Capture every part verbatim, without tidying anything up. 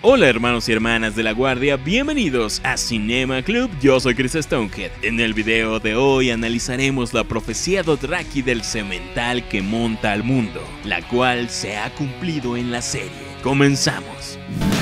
Hola hermanos y hermanas de la guardia, bienvenidos a Cinema Club, yo soy Chris Stonehead. En el video de hoy analizaremos la profecía Dothraki del semental que monta al mundo, la cual se ha cumplido en la serie. Comenzamos.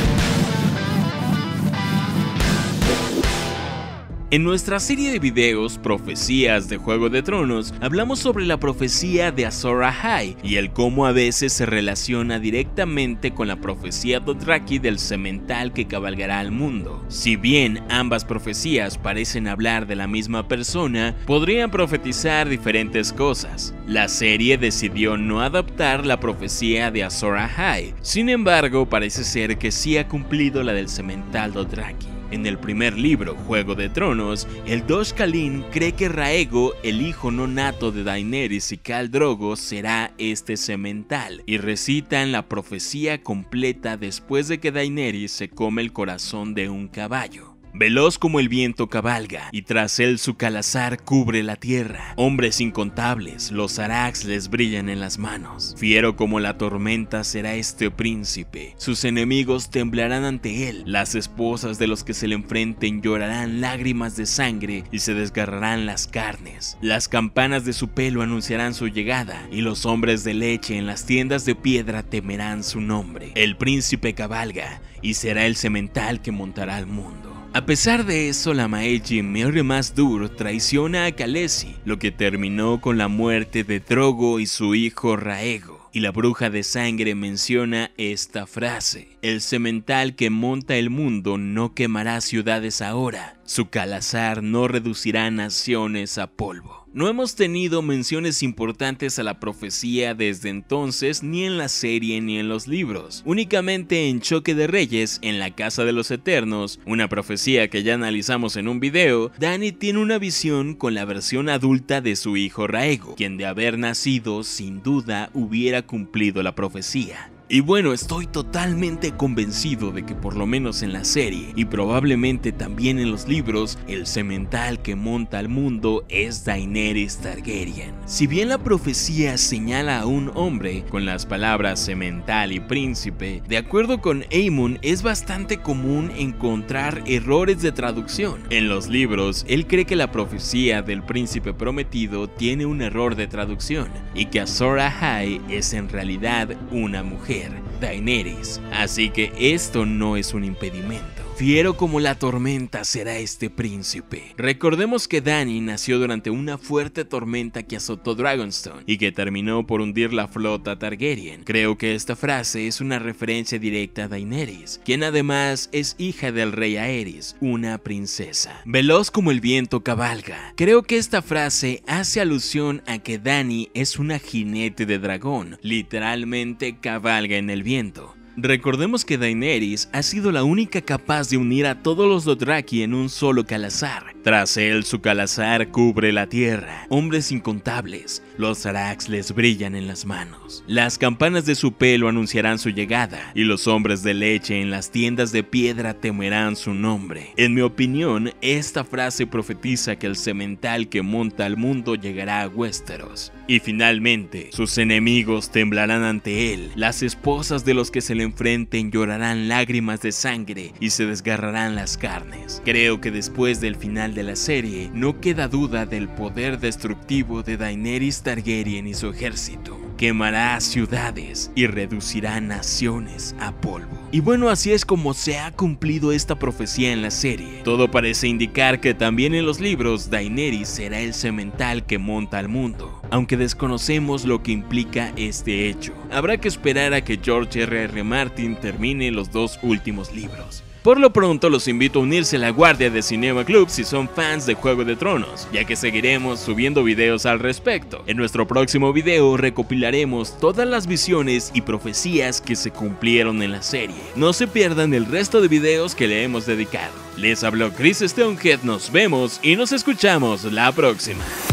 En nuestra serie de videos, Profecías de Juego de Tronos, hablamos sobre la profecía de Azor Ahai y el cómo a veces se relaciona directamente con la profecía Dothraki del semental que cabalgará al mundo. Si bien ambas profecías parecen hablar de la misma persona, podrían profetizar diferentes cosas. La serie decidió no adaptar la profecía de Azor Ahai, sin embargo parece ser que sí ha cumplido la del semental Dothraki. En el primer libro, Juego de Tronos, el Dosh Khalin cree que Rhaego, el hijo no nato de Daenerys y Khal Drogo, será este semental, y recitan la profecía completa después de que Daenerys se come el corazón de un caballo. Veloz como el viento cabalga, y tras él su calazar cubre la tierra. Hombres incontables, los arax les brillan en las manos. Fiero como la tormenta será este príncipe. Sus enemigos temblarán ante él. Las esposas de los que se le enfrenten llorarán lágrimas de sangre y se desgarrarán las carnes. Las campanas de su pelo anunciarán su llegada, y los hombres de leche en las tiendas de piedra temerán su nombre. El príncipe cabalga, y será el semental que montará al mundo. A pesar de eso, la Maegi Mirri Maz Duur traiciona a Khaleesi, lo que terminó con la muerte de Drogo y su hijo Rhaego. Y la bruja de sangre menciona esta frase: el semental que monta el mundo no quemará ciudades ahora, su calazar no reducirá naciones a polvo. No hemos tenido menciones importantes a la profecía desde entonces, ni en la serie ni en los libros. Únicamente en Choque de Reyes, en la Casa de los Eternos, una profecía que ya analizamos en un video, Dany tiene una visión con la versión adulta de su hijo Rhaego, quien de haber nacido sin duda hubiera cumplido la profecía. Y bueno, estoy totalmente convencido de que por lo menos en la serie, y probablemente también en los libros, el semental que monta al mundo es Daenerys Targaryen. Si bien la profecía señala a un hombre con las palabras semental y príncipe, de acuerdo con Aemon es bastante común encontrar errores de traducción. En los libros, él cree que la profecía del príncipe prometido tiene un error de traducción, y que Azor Ahai es en realidad una mujer, Daenerys, así que esto no es un impedimento. Fiero como la tormenta será este príncipe. Recordemos que Dany nació durante una fuerte tormenta que azotó Dragonstone y que terminó por hundir la flota Targaryen. Creo que esta frase es una referencia directa a Daenerys, quien además es hija del rey Aerys, una princesa. Veloz como el viento cabalga. Creo que esta frase hace alusión a que Dany es una jinete de dragón, literalmente cabalga en el viento. Recordemos que Daenerys ha sido la única capaz de unir a todos los Dothraki en un solo calazar. Tras él su calazar cubre la tierra, hombres incontables, los arax les brillan en las manos. Las campanas de su pelo anunciarán su llegada, y los hombres de leche en las tiendas de piedra temerán su nombre. En mi opinión, esta frase profetiza que el semental que monta al mundo llegará a Westeros. Y finalmente, sus enemigos temblarán ante él, las esposas de los que se le enfrenten llorarán lágrimas de sangre y se desgarrarán las carnes. Creo que después del final de la serie, no queda duda del poder destructivo de Daenerys Targaryen y su ejército. Quemará ciudades y reducirá naciones a polvo. Y bueno, así es como se ha cumplido esta profecía en la serie. Todo parece indicar que también en los libros Daenerys será el semental que monta al mundo, aunque desconocemos lo que implica este hecho. Habrá que esperar a que George R R Martin termine los dos últimos libros. Por lo pronto los invito a unirse a la guardia de Cinema Club si son fans de Juego de Tronos, ya que seguiremos subiendo videos al respecto. En nuestro próximo video recopilaremos todas las visiones y profecías que se cumplieron en la serie. No se pierdan el resto de videos que le hemos dedicado. Les habló Chris Stonehead, nos vemos y nos escuchamos la próxima.